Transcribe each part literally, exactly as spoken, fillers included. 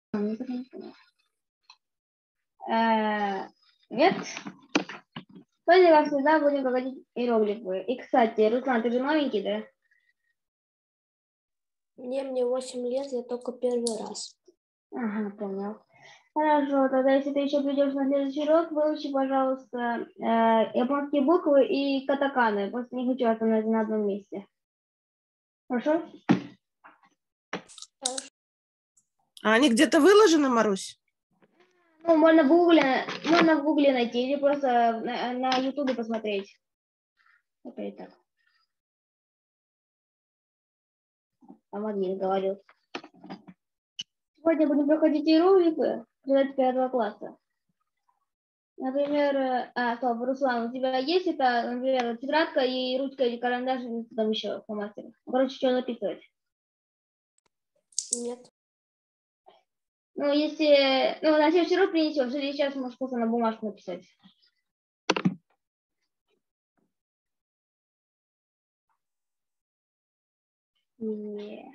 Э, Нет. Сегодня, как всегда, будем говорить иероглифы. И, кстати, Руслан, ты же новенький, да? Не, мне восемь лет, я только первый раз. Ага, понял. Хорошо, тогда если ты еще придешь на следующий урок, выучи, пожалуйста, э, японские буквы и катаканы. Просто не хочу остановиться на одном месте. Хорошо? А они где-то выложены, Марусь? Ну, можно в гугле, можно в гугле найти или просто на, на ютубе посмотреть. Опять так. Там один говорил. Сегодня будем проходить иероглифы для пятого класса. Например, э, а, стоп, Руслан, у тебя есть это, например, тетрадка и ручка или карандаш, или что там еще по мастеру? Короче, что написывать? Нет. Ну, если, ну, на следующий урок принесешь, или сейчас можешь просто на бумажку написать. Не.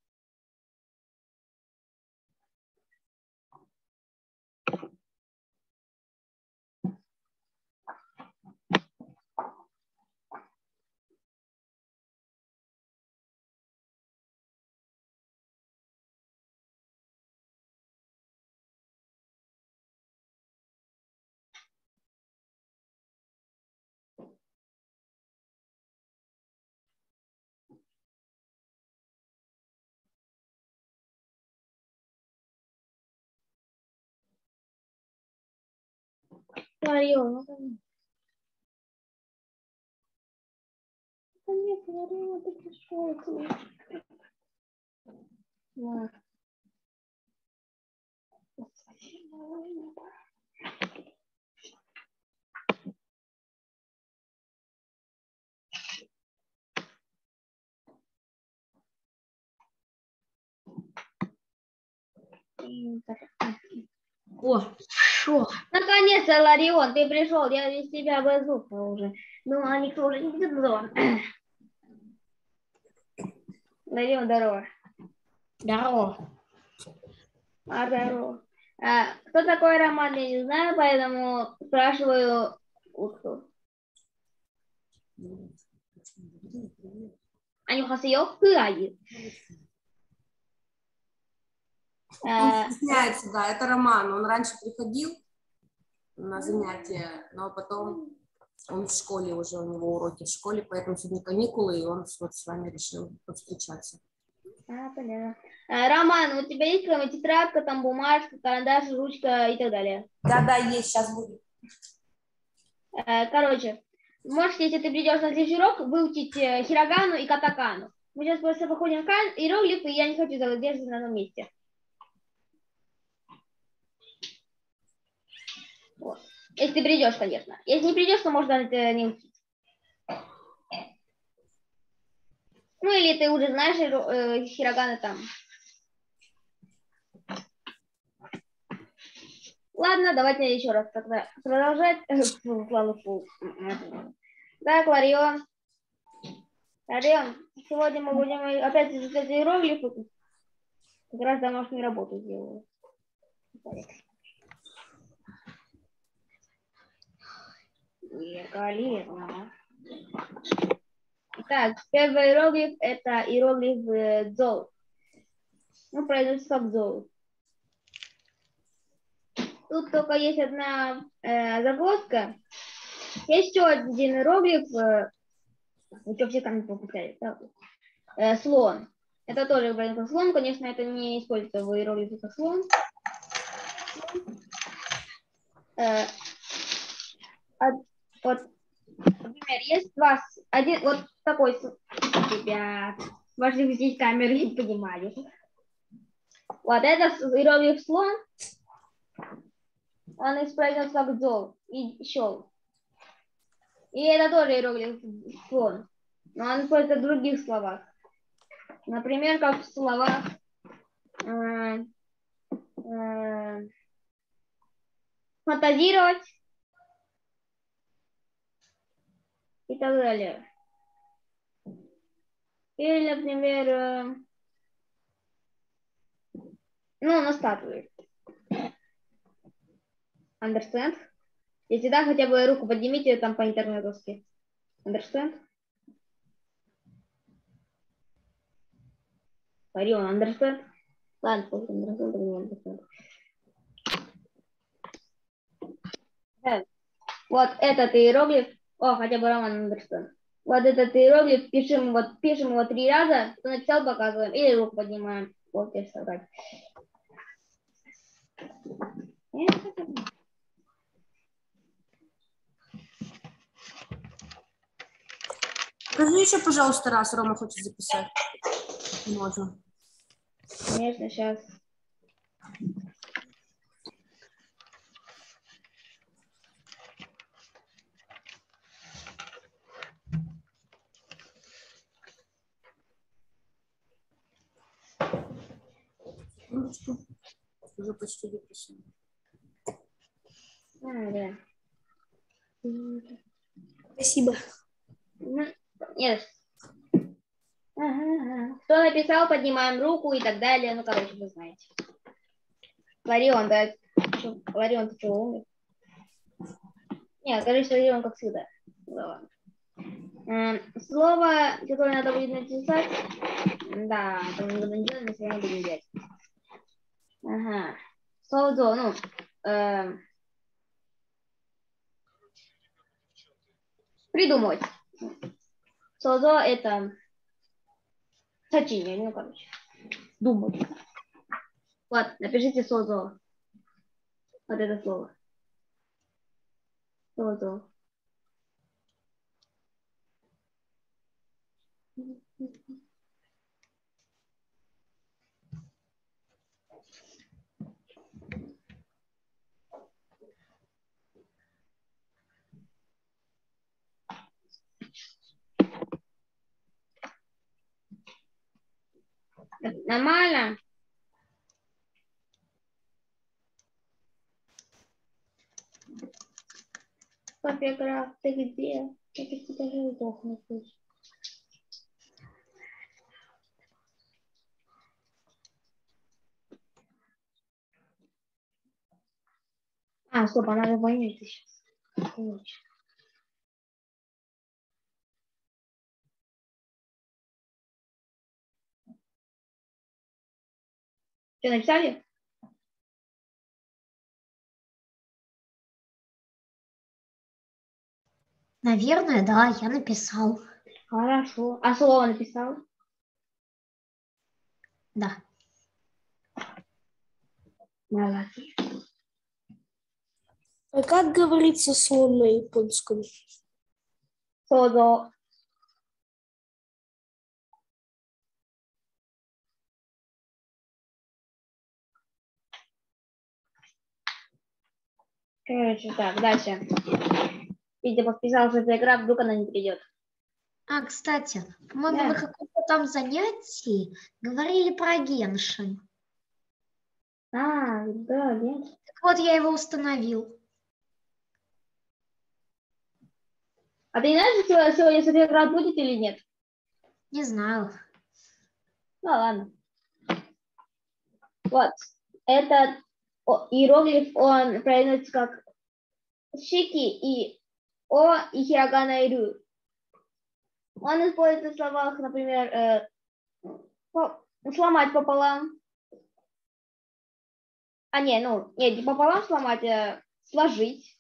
Ларион, ну, конечно. Конечно, Ларион, ты пришел. Да. О, шо? Наконец-то, Ларион, ты пришел, я весь тебя обозлился уже. Ну, а никто уже не видит зон. Ларион, здорово. Здорово. А, здорово. А, кто такой Роман, я не знаю, поэтому спрашиваю Утку. Анюхасио Куаи. Он стесняется, да, это Роман. Он раньше приходил на занятия, но потом он в школе уже, у него уроки в школе, поэтому сегодня каникулы, и он вот с вами решил повстречаться. А, понятно. А, Роман, у тебя есть какая-нибудь тетрадка, там бумажка, карандаш, ручка и так далее? Да-да, есть, сейчас будет. А, короче, можешь, если ты придешь на следующий урок, выучить э, хирогану и катакану. Мы сейчас просто походим в иероглифы, и я не хочу задерживаться на одном месте. Вот. Если ты придешь, конечно. Если не придешь, то можно это не учить. Ну или ты уже знаешь э, хироганы там. Ладно, давайте еще раз тогда продолжать. Так, Ларион. Ларион, сегодня мы будем опять изучать иероглифы. Как раз домашнюю работу сделаю. Великолепно. Итак, первый иероглиф это иероглиф э, дзол. Ну, произносится как дзол. Тут только есть одна э, загвоздка. Есть еще один иероглиф. Э, вы что, все там пропускали? Э, слон. Это тоже произносится слон. Конечно, это не используется в иероглифе как слон. Э, от, вот, например, есть два, один, вот такой, ребят, ваши здесь камеры не понимали. Вот это иероглиф слон, он используется как дзол и щел. И это тоже иероглиф слон, но он используется в других словах. Например, как в словах э, э, фантазировать и так далее. Или, например, Ну, на статую. Understand? Если да, хотя бы руку поднимите там по интернетовски. Understand? Орион, understand? Ладно, просто understand, не understand. Вот этот иероглиф, о, хотя бы Роман understand. Вот этот иероглиф пишем, вот пишем его три раза, кто написал, показываем, или руку поднимаем. Вот я сказать. Скажи еще, пожалуйста, раз Рома хочет записать. Можно. Конечно, сейчас. Уже почти записано. А, да. Спасибо. Нет. Ага. Кто написал, поднимаем руку и так далее. Ну, короче, вы знаете. Ларион, да? Ларион, ты что, умер? Нет, кажется, Ларион как всегда. Да, слово, которое надо будет написать. Да, там не буду делать, но все равно будем делать. Ага. Слово, ну, э, придумать. Слово это сочинение, ну, короче. Думать. Вот, напишите слово. Вот это слово. Слово. Нормально? Папа, ты где? Я тебя же сдохну. А, стоп, она же боится сейчас. Короче. Что, написали? Наверное, да, я написал. Хорошо. А слово написал? Да. Молодец. А как говорится слово на японском? Созо. Короче, так, дальше. Видите, подписал, что эта игра, вдруг она не придет. А, кстати, по-моему, Да. на каком-то там занятии говорили про Геншин. А, да, нет. Так вот, я его установил. А ты не знаешь, что сегодня эта игра будет или нет? Не знаю. Ну, ладно. Вот. Этот о, иероглиф, он произносится как шики и о и хирогана и рю. Он используется в словах, например, э, по, сломать пополам. А, не, ну, нет, не пополам сломать, а сложить.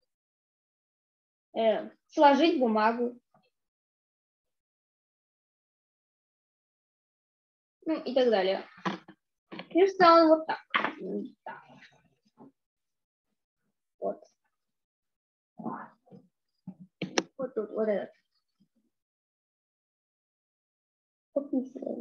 Э, сложить бумагу. Ну, и так далее. Пишется он вот так. Так. Вот. Вот тут, вот этот. Подписываем.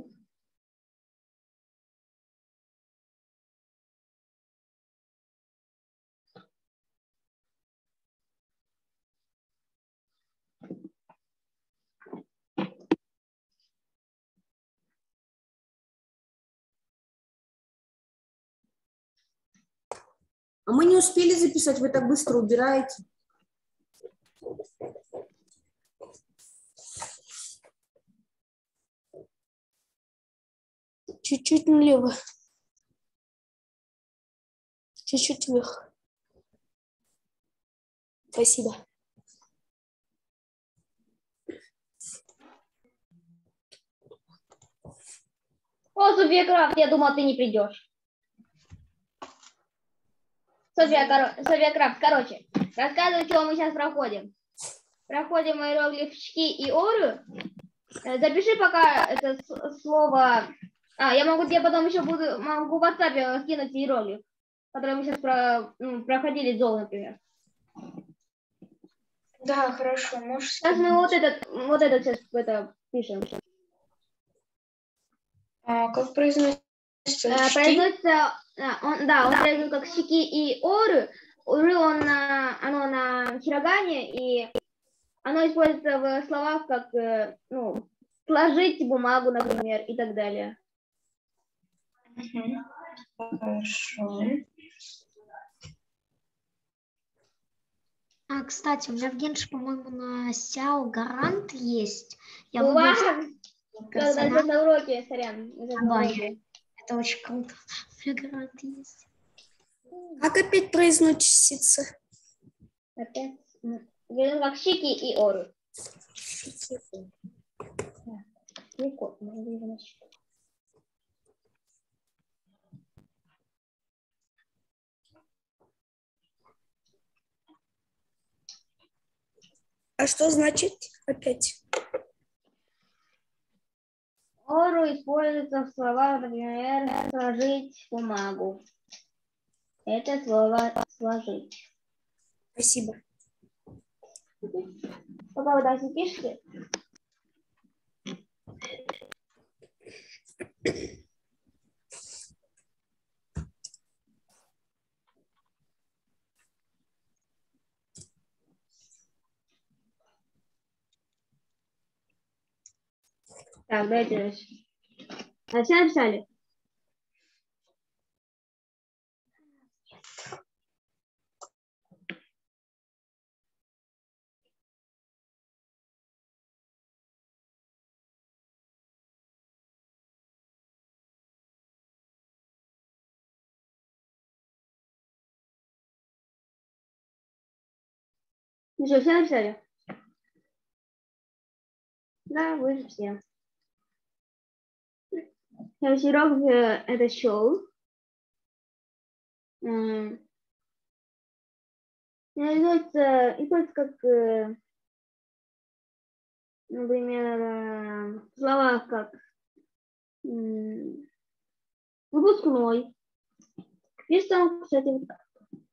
А мы не успели записать, вы так быстро убираете. Чуть-чуть налево. Чуть-чуть вверх. Спасибо. О, София Крафт, я думала, ты не придешь. София, коро... София Крафт, короче, рассказывай, что мы сейчас проходим. Проходим иероглиф щеки и ору. Э, Запиши пока это с- слово. А, я могу тебе потом еще буду, могу в WhatsApp скинуть иероглиф, который мы сейчас про, ну, проходили зол, например. Да, хорошо, можешь Сейчас мы вот этот, вот этот сейчас это пишем. А, как произносится? Э, произносится, а, он, да, он произносится как щеки и ору. Уры он на, оно на хирогане, и оно используется в словах как, э, ну, сложить бумагу, например, и так далее. Мгм. Хорошо. А, кстати, у меня в Генше, по-моему, на Сяо гарант есть. Я У вас, выбрал когда сейчас персонаж. на уроке, сорян, сейчас на Давай. уроке. Это очень круто. У меня гарант есть. Как опять произносится? Опять, м, говорю, как щеки и ору. Легко, можно его начать. А что значит опять? Ору используется в словах, например, сложить бумагу. Это слово сложить. Спасибо. Пока вы дальше пишете. Так, дайте дальше. А все написали? Ну что, все написали? Да, вы же все. Следующий урок э, это шоу. М, Используется, используется как, э, например, э, в словах как м, выпускной. Пишем, кстати, вот так.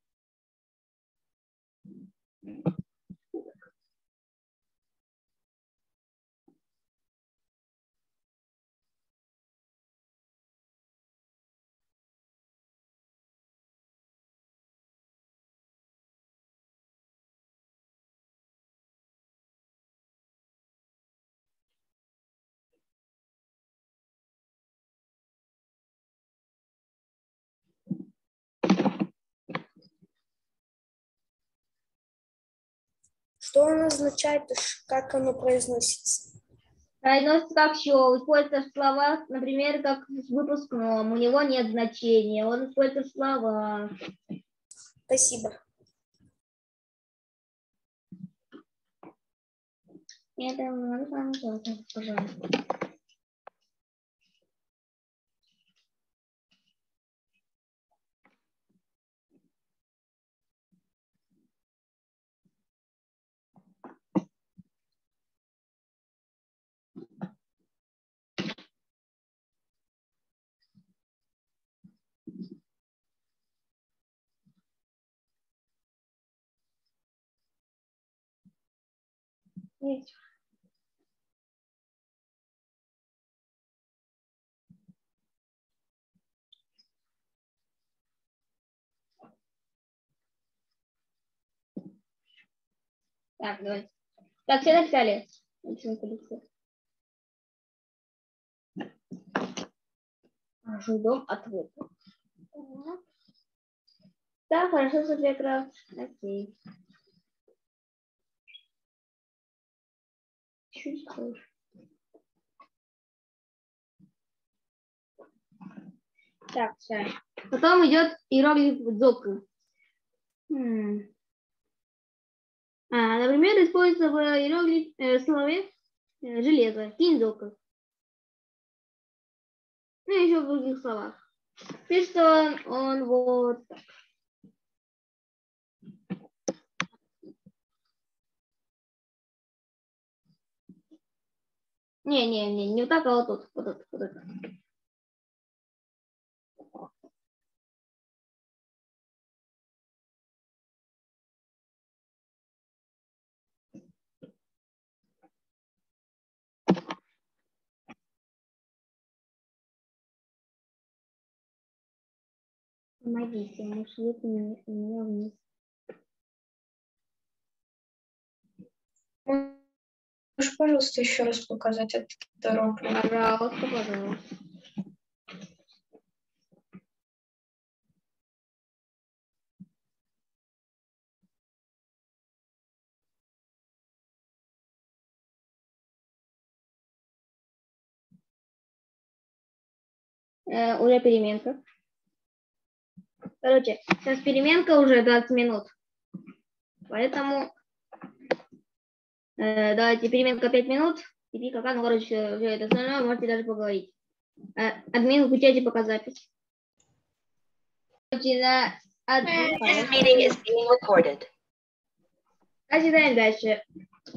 Что оно означает, и ш- как оно произносится? Произносится как шоу. Используется в словах, например, как в выпускном. У него нет значения. Он используется в словах. Спасибо. Это надо с вами делать, пожалуйста. Есть. Так, давайте. Так, все написали? Ждем ответа. Да, хорошо, София Крафт. Окей. Чуть хуже. Так, все. Потом идет иероглиф дзоку. М. А, например, используется в иероглиф э, слове э, железо, кинзоку. Ну, и еще в других словах. Пишется он, он вот так. Не, не, не, не вот так, а вот тут. Вот тут, вот тут. Помогите, муж едет меня вниз. Можешь, пожалуйста, еще раз показать эту дорогу? Пожалуйста, пожалуйста. Э, уже переменка. Короче, сейчас переменка уже двадцать минут. Поэтому э, давайте переменка пять минут. И пока, ну, короче, все, все это остальное можете даже поговорить. Э, админ, включайте пока запись. Короче, на админ, Начинаем дальше.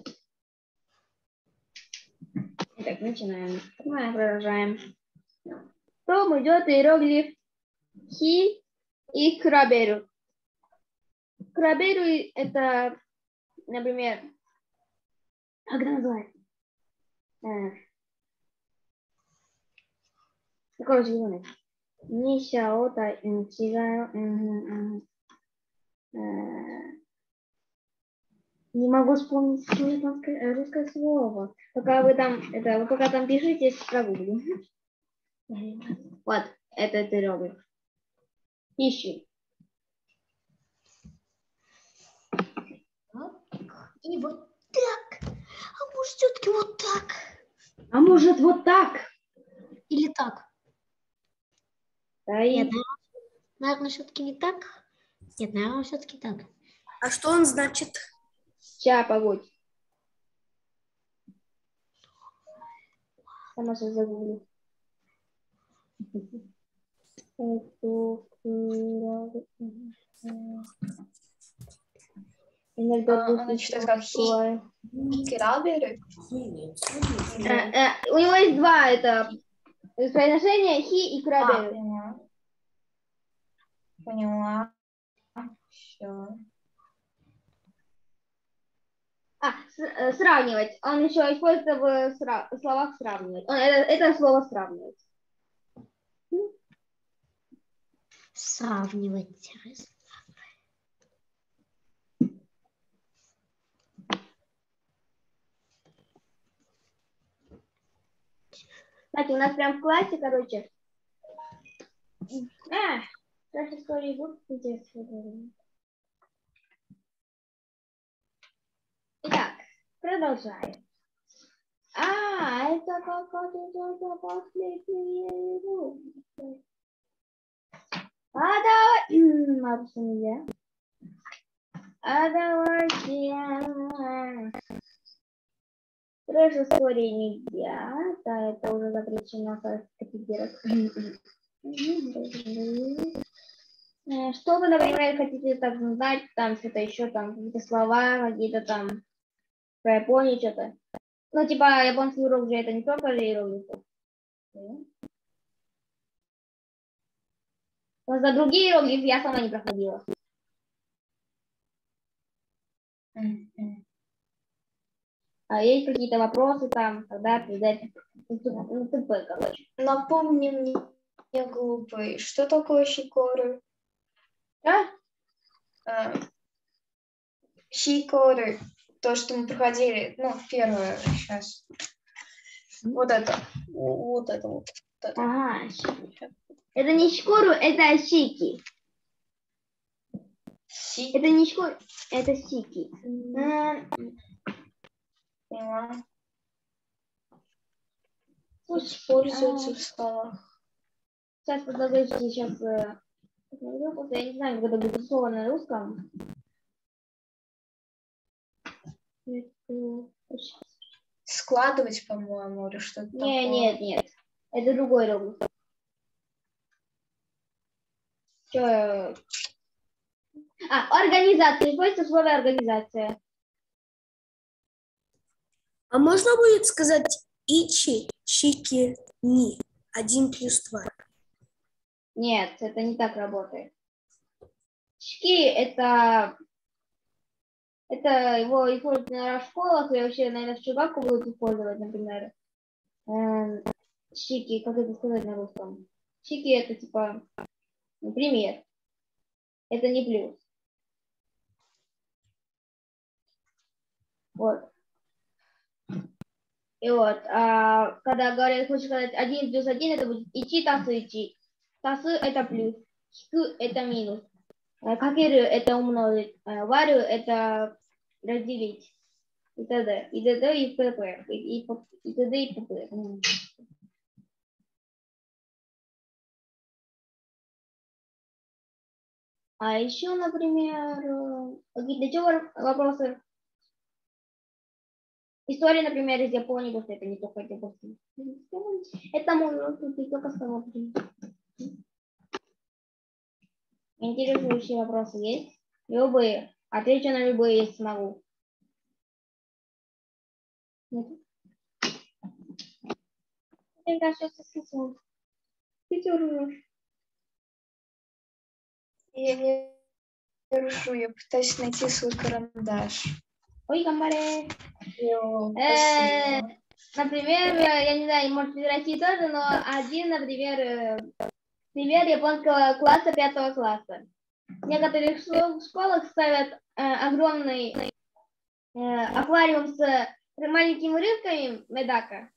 Итак, начинаем. Мы продолжаем. Потом идет иероглиф хи и краберу. Краберу это, например, как это называется? Э, короче, не не сяота, не не могу вспомнить японское, русское слово. Пока вы там, это, вы пока там пишите, прогуглю. Вот, это ты робишь. Ищи. И вот так. А может, все-таки вот так? А может, вот так? Или так? Да и... Нет, наверное, все-таки не так. Нет, наверное, все-таки так. А что он значит? Ща, погодь. Сама сейчас загуглю. Иногда А, она читает как хи. Краберы? Э, э, у него есть два это произношения хи и А, краберу. поняла. Поняла. Все. А, с- э, сравнивать. Он еще используется в сра- словах сравнивать. Он, это, это слово сравнивать. Сравнивать. Кстати, у нас прям в классе, короче. А, сейчас истории будут интересные. Итак, продолжаем. А, это какая-то последняя рубрика. А давай... Маруся, нельзя. А давайте... Трэш истории нельзя. Да, это уже запрещено копировать. Что вы, например, хотите так знать, там что-то еще, там какие-то слова, какие-то там про Японию, что-то. Ну, типа, японский урок же это не только же иероглифы. Но за другие иероглифы я сама не проходила. М-м. А есть какие-то вопросы там, когда придать, ну, ТП, короче. Напомни мне, глупый, что такое хикоры? А? А, хикоры. То, что мы проходили, ну, первое сейчас. Вот это. Вот это вот. Вот это. Ага, щики. Это не шкуру, это щики. Си- Это не шкуру, это щики. М, Поняла. слушай, Используется а, в словах. сейчас подождите, сейчас... э, Просто я не знаю, как это будет слово на русском. Складывать, по-моему, или что-то такое. Не, нет, нет. Это другой робот. Чё? А, организация. Используется слово организация. А можно будет сказать ичи, чики, ни? Один плюс два. Нет, это не так работает. Чки это... Это его используют, наверное, в школах, и вообще, наверное, в чугаку будут использовать, например. Эм, чики, как это сказать на русском? Чики это типа, например, это не плюс. Вот. И вот, а, когда говорят, хочешь сказать один плюс один, это будет ичи тасу ичи. Тасу это плюс, хику это минус. Какеру это умножить, варю это разделить. И т.д. И т.д. и п.п. И, и, и т.д. и п.п. А еще, например, какие-то еще вопросы? История, например, из Японии, потому что это не только японский. Это можно не только сказать. Интересующие вопросы есть? Любые. Отвечу на любые, если смогу. Нет? Мне кажется, списываю. Списываю. Я не держу, я пытаюсь найти свой карандаш. Ой, гамбаре. Йо, Э, спасибо. Например, я не знаю, может в России тоже, но один, например, э, пример японского класса, пятого класса. В некоторых школ- школах ставят э, огромный э, аквариум с маленькими рыбками, медака,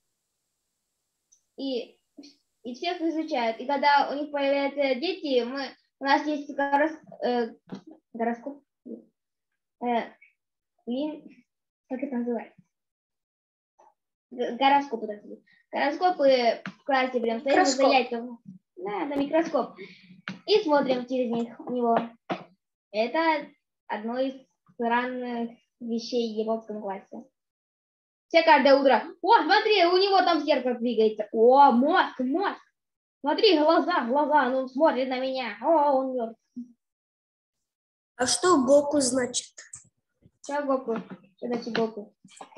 и, и всех изучают. И когда у них появляются дети, мы, у нас есть горос, э, гороскоп, э, блин, как это называется? Гороскопы, так сказать. Гороскопы в классе прям стоят за яйцем. Да, это микроскоп. И смотрим через них, него. Это одно из странных вещей в японском классе. Все каждое утро. О, смотри, у него там сердце двигается. О, мозг, мозг. Смотри, глаза, глаза, ну смотрит на меня. О, он мертв. А что Гоку значит? Что Гоку? Что значит Гоку?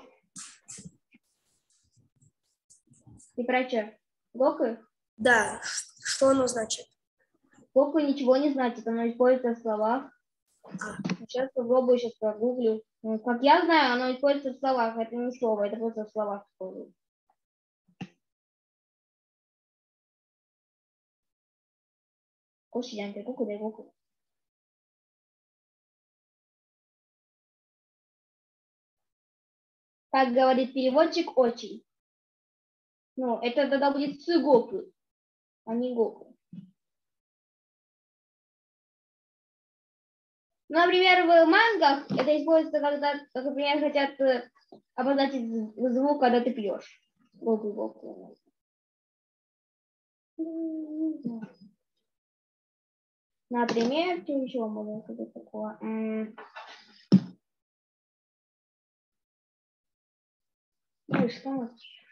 Ты про что? Гоку? Да, ш- что оно значит? Гоку ничего не значит, оно используется в словах. Сейчас попробую, сейчас прогуглю. Ну, как я знаю, оно используется в словах. Это не слово, это просто в словах используется. Кушай, Гоку, дай Гоку. Как говорит переводчик, очень. Ну, это тогда будет Цугоку, а не Гоку. Ну, например, в мангах это используется, когда, например, хотят э, обозначить з- звук, когда ты пьешь. Гоку, Гоку. Например, что еще можно сказать такое? М. Ну, и что у нас еще?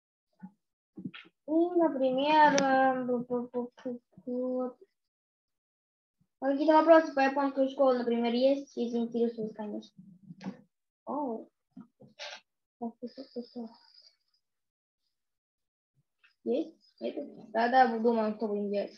И, например, э, бу- бу- бу- бу- вот. А какие-то вопросы по японской школе, например, есть, если интересуют, конечно. О. Так, так, так, так, так. Есть? Нет? Тогда думаем, что будем делать.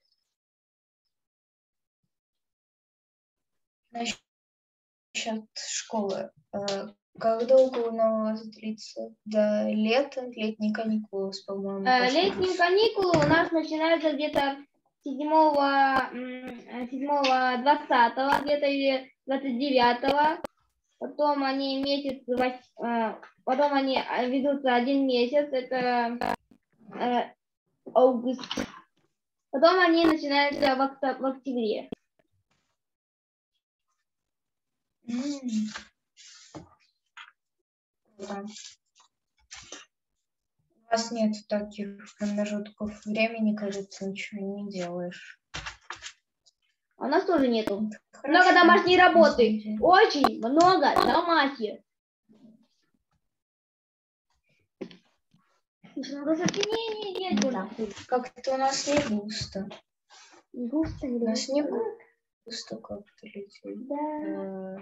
Насчет школы. Э, Как долго у нас длится? До лета? Летние каникулы, по-моему. Э, пошли. Летние каникулы у нас начинаются где-то седьмого, м, седьмого двадцатого, где-то или двадцать девятого. Потом они месяц, вось- э, потом они э, ведутся один месяц, это э, август. Потом они начинаются в, окто- в октябре. М. Да. У вас нет таких промежутков времени, кажется, ничего не делаешь. А у нас тоже нету. Хорошо. Много домашней работы. На самом деле. Очень много домашних. Слушай, надо сочинение делать. Да. Как-то у нас не густо. Не густо, не У нас густо. не густо как-то людей. Да. Э,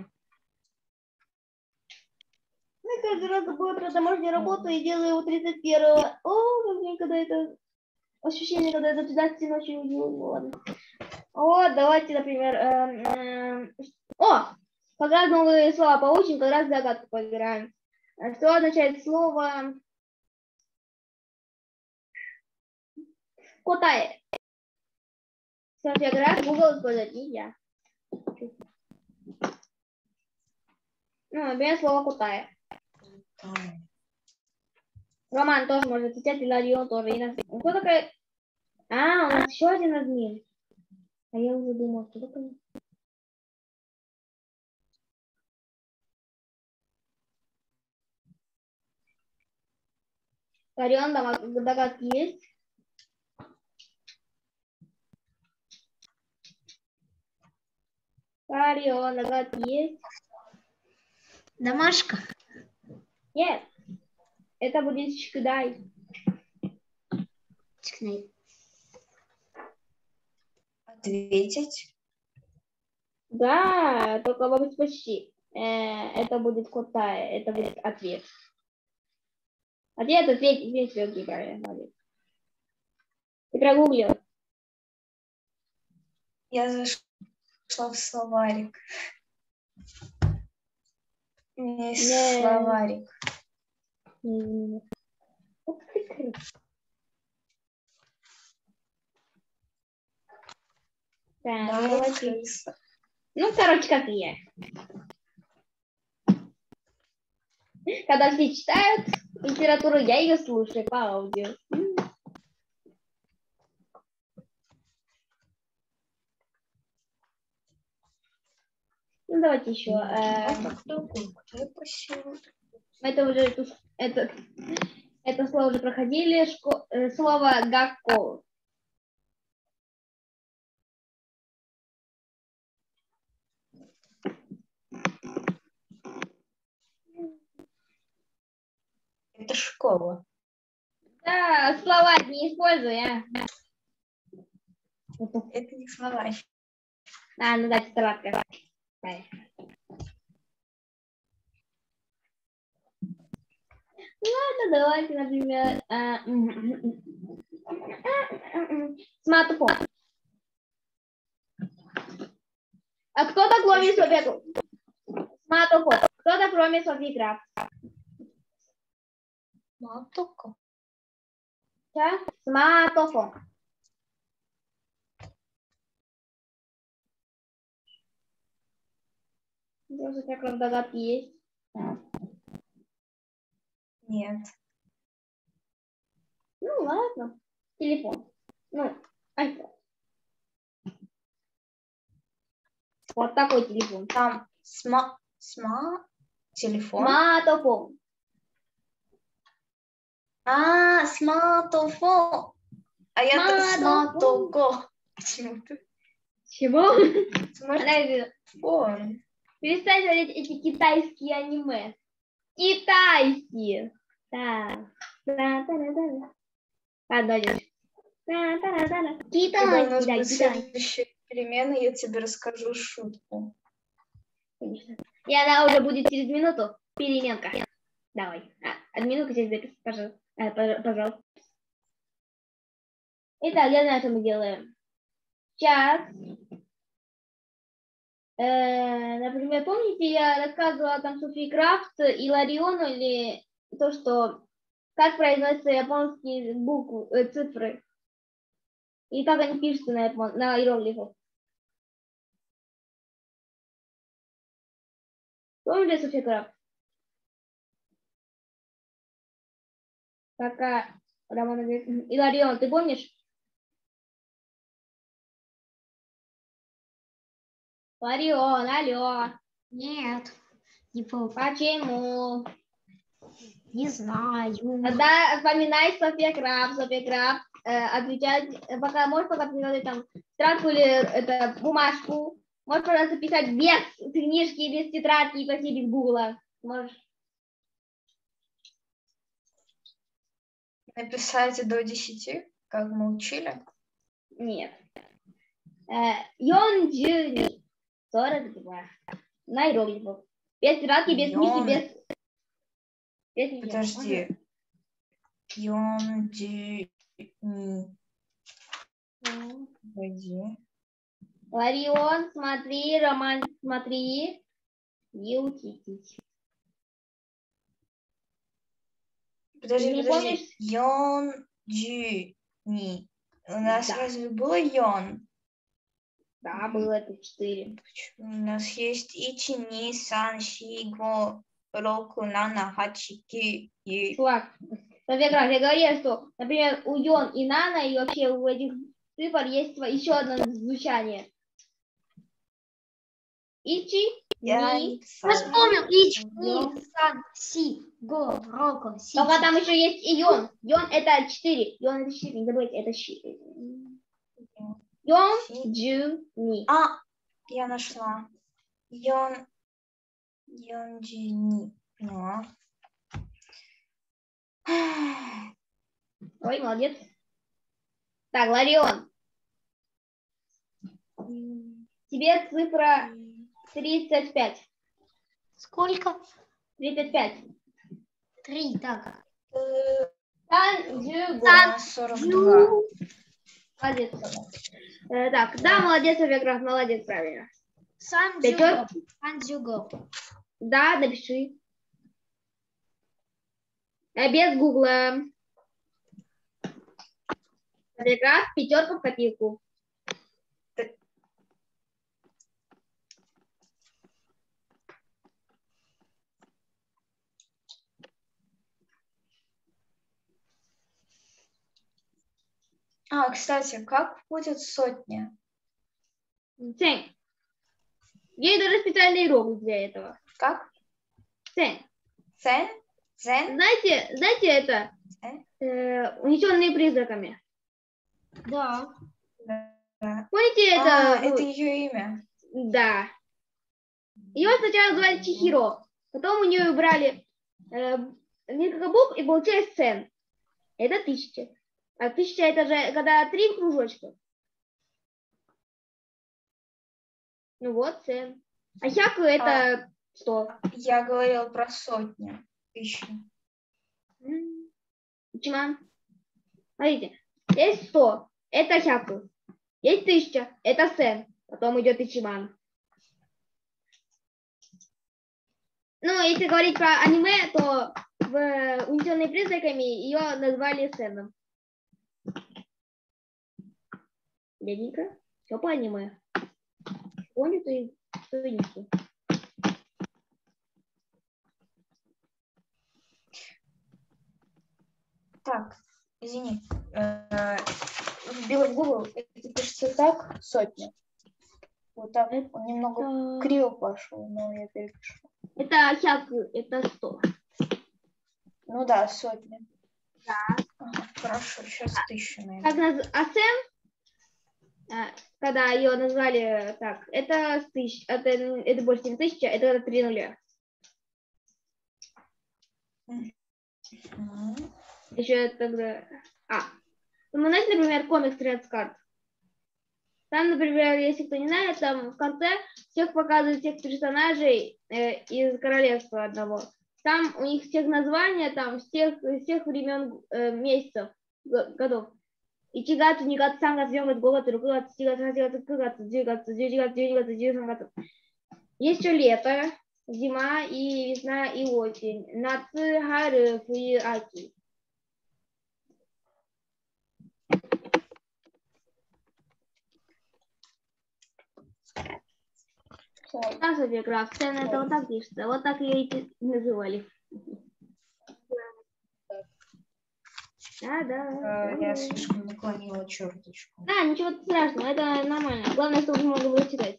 Ну, я каждый раз забываю про домашнюю работу и делаю его тридцать первого. О, как мне когда это... Ощущение, когда я туда всю ночь уйду. Ну, ладно. Вот, давайте, например... эм, эм, О! Как раз новые слова получим, как раз загадку поиграем. А что означает слово... Котае. Кстати, играть Google использовать нельзя. Ну, например, слово котае. Роман тоже может отвечать, и Ларион тоже. И нас... Кто такой? А, у нас еще один админ. А я уже думала, кто такой? Ларион, догадки есть? Ларион, догадки есть? Домашка. Нет. Это будет чкдай. Чекнай. Ответить. Да, только вот почти. Э, это будет котае, это будет ответ. Ответ, ответ, ответ, ответ, ответ. Ты прогуглил? Я зашла в словарик. У меня есть Не. словарик. Ух ты, крыса. Так, Да, давайте. крыса. Ну, короче, как и я. Когда все читают литературу, я ее слушаю по аудио. Ну, давайте еще. А э, как другую? Я просила. Это уже эту- это, это слово уже проходили. Шко- э, слово гакко. Это школа. Да, слова не используй, а. Это не словарь. А, ну да, тетрадка. Ай. Ладно, давайте, например, а, м, м, м, м, смартфон. А кто-то кроме Софьи... Смартфон. Кто-то кроме Софьи Крафт. Матоко. Да? Смартфон. Даже как догадки есть. Нет. Ну ладно. Телефон. Ну, iPhone. Вот такой телефон. Там сма... Сма... Телефон. Смартфон. А, смартфон. А я так Смартфон. смартоко. Почему-то. Чего? Смартфон. Она- Перестань смотреть эти китайские аниме. Китайские. Так. Та-та-та-та. Одно идёт. Та-та-та-та. Когда у нас Китайский, да, будет Китай. следующая перемена, я тебе расскажу шутку. Конечно. И она уже будет через минуту. Переменка. Давай. А, минутку через запись, пожалуйста. А, пож- пожалуйста. Итак, я знаю, что мы делаем. Сейчас. Э, например, помните, я рассказывала там Софии Крафт и Лариону, или то, что как произносятся японские буквы, э, цифры, и как они пишутся на, япон... на иероглифах. Помните София Крафт? Пока Роман говорит, и Ларион, ты помнишь? Ларион, алло. Нет, не помню. Почему? Не знаю. Тогда вспоминай София Крафт, София Крафт. э, отвечать, э, пока можешь пока приготовить там тетрадку или это, бумажку. Можешь, пожалуйста, писать без книжки, без тетрадки и почти без гугла. Можешь. Написать до десяти, как мы учили. Нет. Йонджуни. сорок два. На иероглифах. Без тетрадки, без книжки, Йон. без... без ничего. Подожди. Йонди. Погоди. Ларион, смотри, Роман, смотри. И учитесь. Подожди, Не подожди. помнишь? Йонджи. У нас Да. разве было йон? Да, было это четыре. У нас есть ичи, ни, сан, си, го, року, нана, хачи, ки, и. Чувак, как раз я говорила, что, например, у Йон и Нана, и вообще у этих цифр есть еще одно звучание. Ичи, Я ни. не Я вспомнил. Ич, Йон. ни, сан, си, го, роко, си. Только там еще есть и Йон. Йон это четыре. Йон это четыре, не забывайте, это четыре. Йон, джу, ни. А, я нашла. Йон. Йонджи, ни. Ну. Ой, молодец. Так, Ларион. Тебе цифра тридцать пять. Сколько? тридцать пять. Три, так. Сан, джу, го. Сан, сорок два. Молодец. Э, так, да, молодец, Авиаграф, молодец, правильно. Сан-дзюго. Сан-дзюго. Да, напиши. Э, без гугла. Авиаграф, пятерка в копилку. А, кстати, как будет сотня? Цень. Есть даже специальный иероглиф для этого. Как? Цень. Цен? Цен? Знаете, знаете это? Цен? Э, унесенные призраками. Да. Да. Помните это? А, ну, это ее имя. Да. Ее сначала звали Чихиро. Потом у нее убрали э, несколько букв и получилось Цен. Это тысяча. А тысяча это же когда три кружочка. Ну вот, Цен. А хяку это сто. Я говорила про сотню. Тысячу. Почему? Смотрите, есть сто, это хяку. Есть тысяча, это Цен. Потом идет ичиман. Ну, если говорить про аниме, то в «Унесенные призраками» ее назвали Ценом. Дяденька, все по аниме. Понял ты, что и не все. Так, извини. Э, Вбила в Google, это пишется так, сотня. Вот так, он немного криво пошел, но я перепишу. Это хяку, это сто. Ну да, сотня. Да. Ага, хорошо, сейчас тысячу, наверное. Как наз... А Цен, когда ее назвали так, это тысяч, это, это больше, чем тысяча, это три нуля. Мгм. Еще тогда... А, ну, знаете, например, комикс тринадцать карт. Там, например, если кто не знает, там в конце всех показывают всех персонажей э, из королевства одного. Там у них всех названия, там всех, всех времен э, месяцев, г- годов. Ичигатсу, нигатсу, сангатсу, сёнгатсу, гогатсу, рукугатсу, чигатсу, хасигатсу, кугатсу, дзюгатсу, дзюджигатсу, дзюнигатсу, дзюсангатсу. Есть еще лето, зима и весна и осень. Нацу, хару, фую, аки. Да, София, сцена это вот так пишется. Вот так ее и называли. Да, да. Э, Я слишком наклонила черточку. Да, ничего страшного, это нормально. Главное, чтобы можно было читать.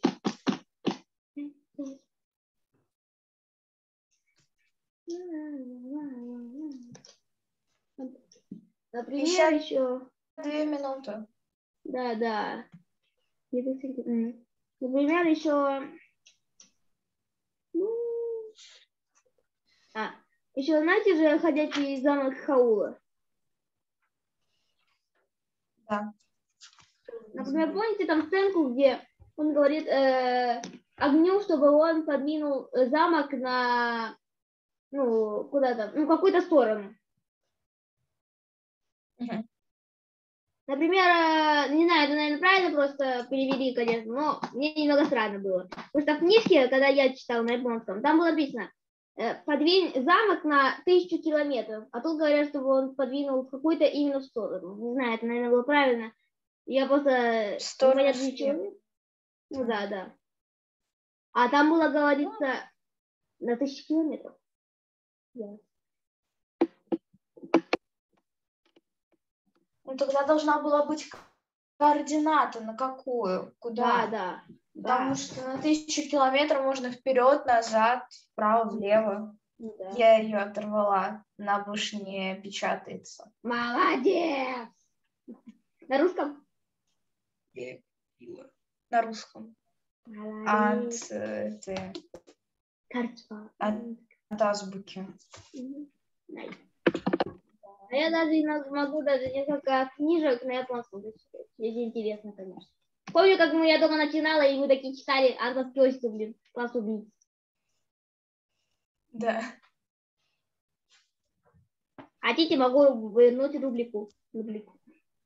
Например, пятьдесят еще две минуты. Да, да. М. Например, еще... А, еще знаете же ходячий замок Хаула? Да. Например, помните там сценку, где он говорит э, огню, чтобы он подвинул замок на, ну, куда-то, ну, какую-то сторону. Мгм. Например, э, не знаю, это, наверное, правильно просто перевели, конечно, но мне немного странно было. Потому что в книжке, когда я читала на японском, там было написано э, подвинь замок на тысячу километров, а тут говорят, чтобы он подвинул в какую-то именно сторону. Не знаю, это, наверное, было правильно. Я просто... В сторону непонятно света. ничего. Ну да, да. А там было говорится на тысячу километров. Да. Ну, тогда должна была быть координата на какую? Да, Куда? да. Потому Да. что на тысячу километров можно вперед, назад, вправо, влево. Да. Я ее оторвала. Она больше не печатается. Молодец! На русском? На русском. От, Молодец. э, этой- Карточка. от, от азбуки. Мгм. Nice. А я даже иногда могу даже несколько книжек на японском зачитать, если интересно, конечно. Помню, как мы, я дома начинала, и мы такие читали Артас Кёсику, блин, класс убийц. Да. Хотите, могу вернуть рубрику. рубрику.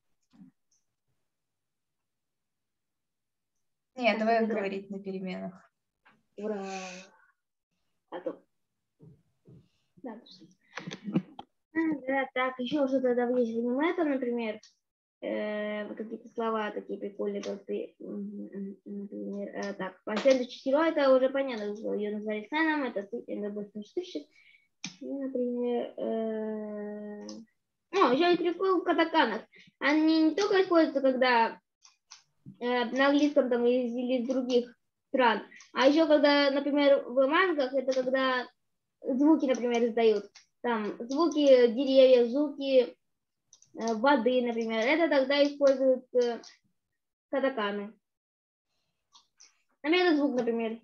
Нет, давай Ура. говорить на переменах. Ура! А то. Да, а, да, так, еще что-то там есть в аниме, там, например, э, какие-то слова такие прикольные, как ты, например, э, так, последующий герой, это уже понятно, что ее назвали Сэном, это любовный штучек, например, э... О, еще есть прикол в катаканах, они не только используются, когда э, на английском там или из других стран, а еще когда, например, в мангах, это когда звуки, например, издают. Там звуки деревьев, звуки э, воды, например. Это тогда используют э, катаканы. Например, звук, например.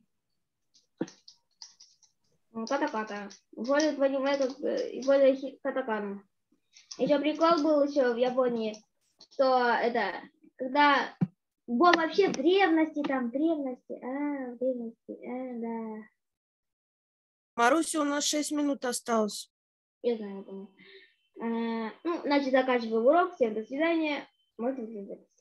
Катаката. Используют в аниме как э, используют катакану. Еще прикол был еще в Японии, что это, когда был вообще в древности, там, в древности, а, в древности, а, да. Маруся, у нас шесть минут осталось. Я знаю, я помню. А, ну, значит, заканчиваем урок. Всем до свидания. Можете выключать.